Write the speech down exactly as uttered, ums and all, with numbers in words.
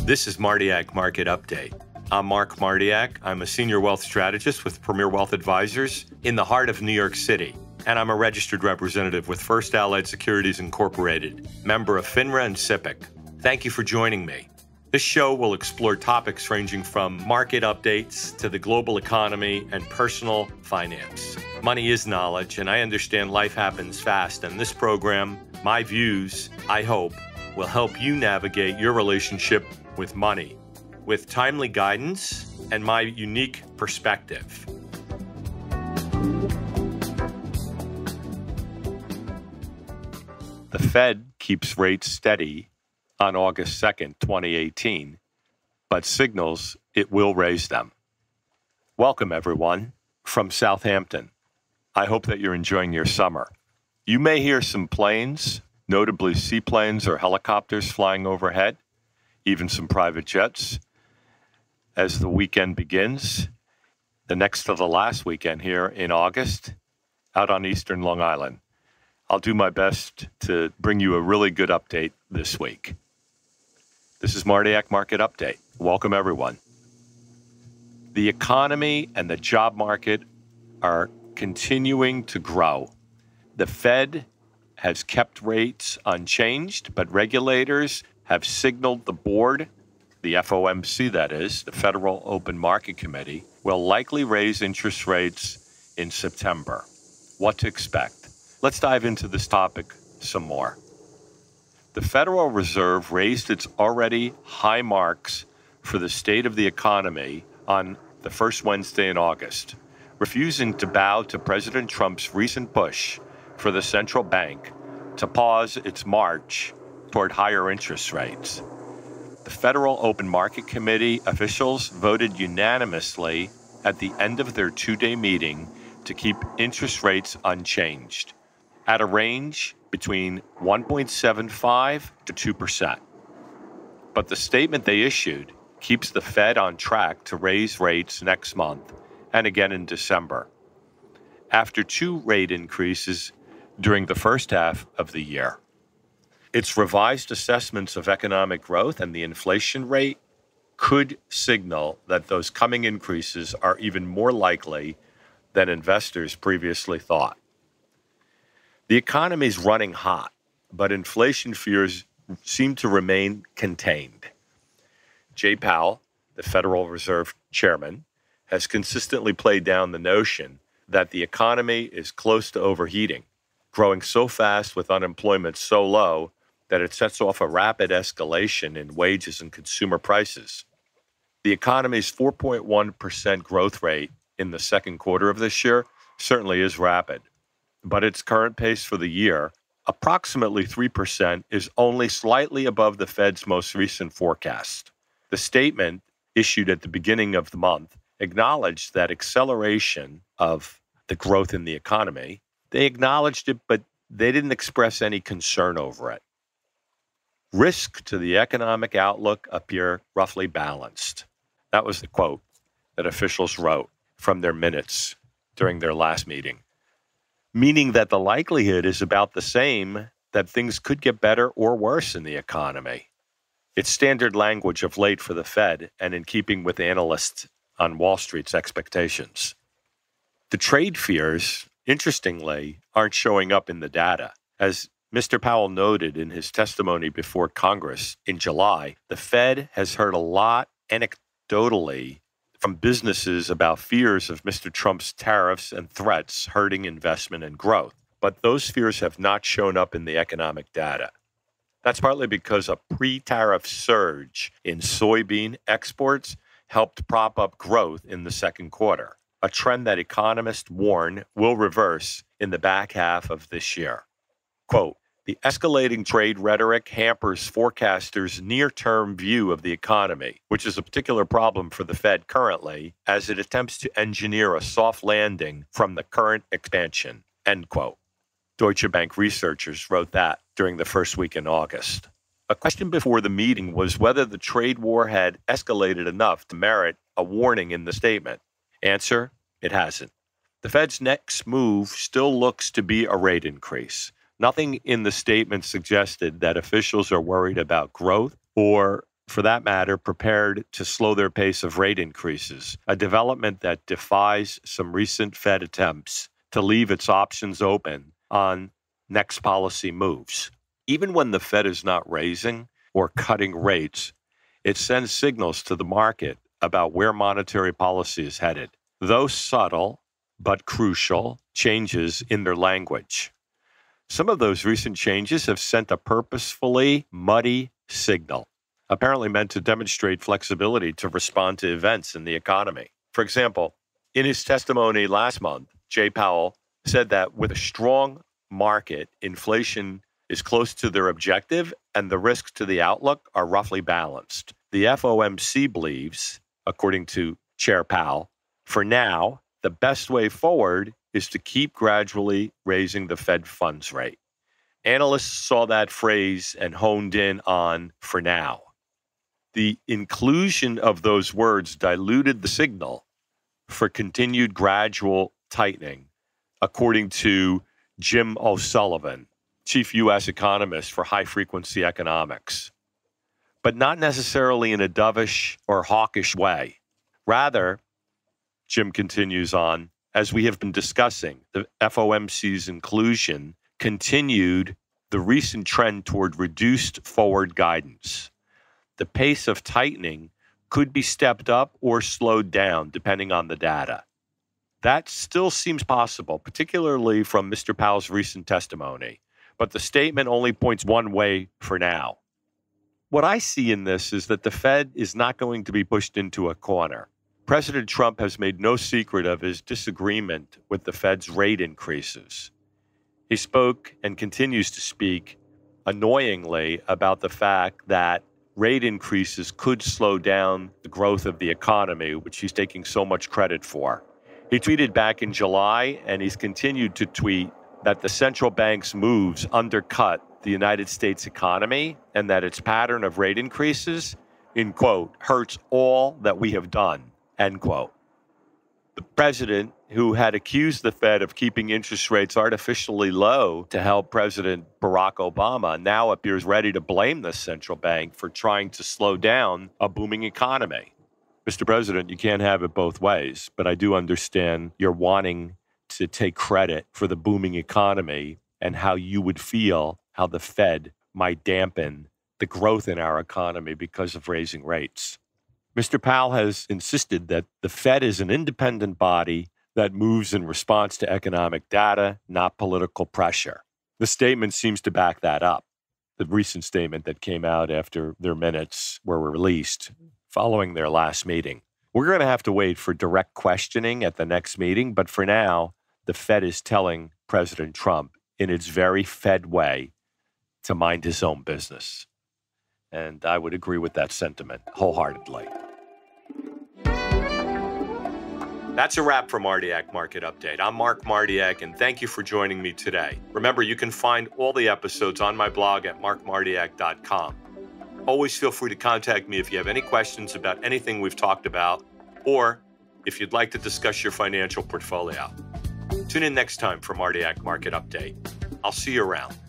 This is Martiak Market Update. I'm Mark Martiak. I'm a senior wealth strategist with Premier Wealth Advisors in the heart of New York City. And I'm a registered representative with First Allied Securities Incorporated, member of FINRA and SIPC. Thank you for joining me. This show will explore topics ranging from market updates to the global economy and personal finance. Money is knowledge, and I understand life happens fast. And this program, my views, I hope, will help you navigate your relationship with money with timely guidance and my unique perspective. The Fed keeps rates steady on August second, twenty eighteen, but signals it will raise them. Welcome, everyone, from Southampton. I hope that you're enjoying your summer. You may hear some planes, notably seaplanes or helicopters flying overhead, even some private jets, as the weekend begins, the next to the last weekend here in August, out on Eastern Long Island. I'll do my best to bring you a really good update this week. This is Martiak Market Update. Welcome, everyone. The economy and the job market are continuing to grow. The Fed has kept rates unchanged, but regulators have signaled the board, the F O M C that is, the Federal Open Market Committee, will likely raise interest rates in September. What to expect? Let's dive into this topic some more. The Federal Reserve raised its already high marks for the state of the economy on the first Wednesday in August, refusing to bow to President Trump's recent push for the central bank to pause its march toward higher interest rates. The Federal Open Market Committee officials voted unanimously at the end of their two-day meeting to keep interest rates unchanged at a range between one point seven five to two percent. But the statement they issued keeps the Fed on track to raise rates next month and again in December, after two rate increases during the first half of the year. Its revised assessments of economic growth and the inflation rate could signal that those coming increases are even more likely than investors previously thought. The economy is running hot, but inflation fears seem to remain contained. Jay Powell, the Federal Reserve Chairman, has consistently played down the notion that the economy is close to overheating, growing so fast with unemployment so low that it sets off a rapid escalation in wages and consumer prices. The economy's four point one percent growth rate in the second quarter of this year certainly is rapid, but its current pace for the year, approximately three percent, is only slightly above the Fed's most recent forecast. The statement, issued at the beginning of the month, acknowledged that acceleration of the growth in the economy. They acknowledged it, but they didn't express any concern over it. Risk to the economic outlook appear roughly balanced. That was the quote that officials wrote from their minutes during their last meeting, meaning that the likelihood is about the same that things could get better or worse in the economy. It's standard language of late for the Fed and in keeping with analysts on Wall Street's expectations. The trade fears, interestingly, aren't showing up in the data. As Mister Powell noted in his testimony before Congress in July, the Fed has heard a lot anecdotally from businesses about fears of Mister Trump's tariffs and threats hurting investment and growth. But those fears have not shown up in the economic data. That's partly because a pre-tariff surge in soybean exports helped prop up growth in the second quarter, a trend that economists warn will reverse in the back half of this year. Quote, the escalating trade rhetoric hampers forecasters' near-term view of the economy, which is a particular problem for the Fed currently, as it attempts to engineer a soft landing from the current expansion, end quote. Deutsche Bank researchers wrote that during the first week in August. A question before the meeting was whether the trade war had escalated enough to merit a warning in the statement. Answer, it hasn't. The Fed's next move still looks to be a rate increase. Nothing in the statement suggested that officials are worried about growth or for that matter, prepared to slow their pace of rate increases, a development that defies some recent Fed attempts to leave its options open on next policy moves. Even when the Fed is not raising or cutting rates, it sends signals to the market about where monetary policy is headed, though subtle but crucial changes in their language. Some of those recent changes have sent a purposefully muddy signal, apparently meant to demonstrate flexibility to respond to events in the economy. For example, in his testimony last month, Jay Powell said that with a strong market, inflation is close to their objective and the risks to the outlook are roughly balanced. The F O M C believes, according to Chair Powell, for now, the best way forward is to keep gradually raising the Fed funds rate. Analysts saw that phrase and honed in on for now. The inclusion of those words diluted the signal for continued gradual tightening, according to Jim O'Sullivan, chief U S economist for high-frequency economics, but not necessarily in a dovish or hawkish way. Rather, Jim continues on, as we have been discussing, the F O M C's inclusion continued the recent trend toward reduced forward guidance. The pace of tightening could be stepped up or slowed down depending on the data. That still seems possible, particularly from Mister Powell's recent testimony, but the statement only points one way for now. What I see in this is that the Fed is not going to be pushed into a corner. President Trump has made no secret of his disagreement with the Fed's rate increases. He spoke and continues to speak annoyingly about the fact that rate increases could slow down the growth of the economy, which he's taking so much credit for. He tweeted back in July, and he's continued to tweet, that the central bank's moves undercut the United States economy and that its pattern of rate increases, in quote, hurts all that we have done, end quote. The president, who had accused the Fed of keeping interest rates artificially low to help President Barack Obama, now appears ready to blame the central bank for trying to slow down a booming economy. Mister President, you can't have it both ways, but I do understand you're wanting to take credit for the booming economy and how you would feel how the Fed might dampen the growth in our economy because of raising rates. Mister Powell has insisted that the Fed is an independent body that moves in response to economic data, not political pressure. The statement seems to back that up. The recent statement that came out after their minutes were released following their last meeting. We're going to have to wait for direct questioning at the next meeting, but for now, the Fed is telling President Trump in its very Fed way to mind his own business. And I would agree with that sentiment wholeheartedly. That's a wrap for Martiak Market Update. I'm Mark Martiak, and thank you for joining me today. Remember, you can find all the episodes on my blog at mark martiak dot com. Always feel free to contact me if you have any questions about anything we've talked about, or if you'd like to discuss your financial portfolio. Tune in next time for Martiak Market Update. I'll see you around.